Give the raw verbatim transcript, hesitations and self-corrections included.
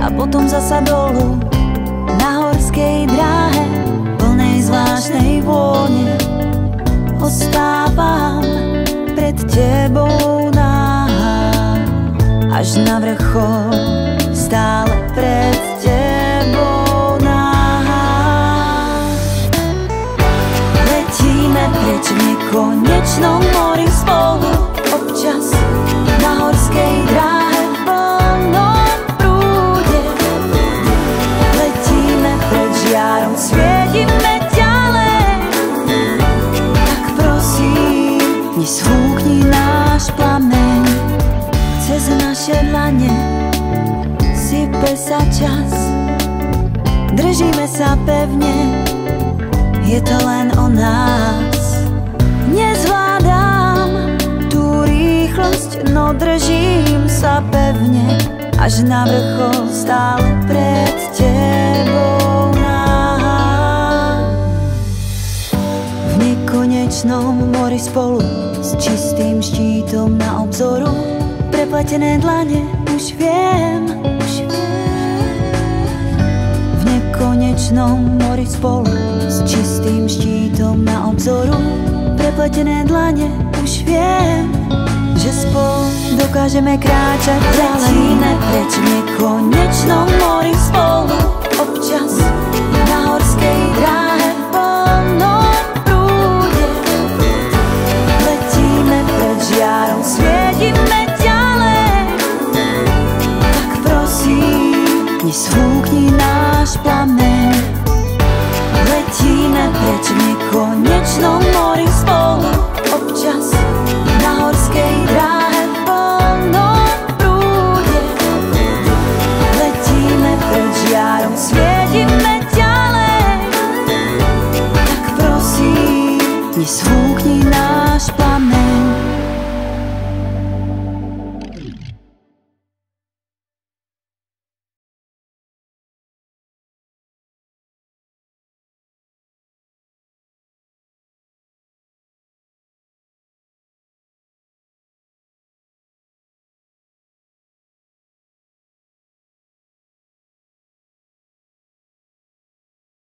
a potom zasa dolu. Na horskej dráhe plnej zvláštnej vône ostávam pred tebou náha, až na vrchol stále pred tebou náha. Letíme preč v nekonečnom mori spolu, občas na horskej dráhe v plnom prúde. Letíme preč žiarom, svietime ďalej, tak prosím, nesfúkni náš plameň. Cez naše dlane sype sa čas, držíme sa pevne, je to len o nás. Nezvládam tú rýchlosť, no držím sa pevne, až na vrchol stále pred tebou náha. V nekonečnom mori spolu s čistým štítom na obzoru, prepletené dlane, už viem, už viem. V nekonečnom mori spolu s čistým štítom na obzoru, prepletené dlane, už viem, že spolu dokážeme kráčať ďalej. Letíme preč v nekonečnom mori spolu, občas na horskej dráhe v plnom prúde. Letíme preč žiarom, svietime ďalej, tak prosím, nesfúkni náš plameň. Letíme preč v nekonečnom mori spolu,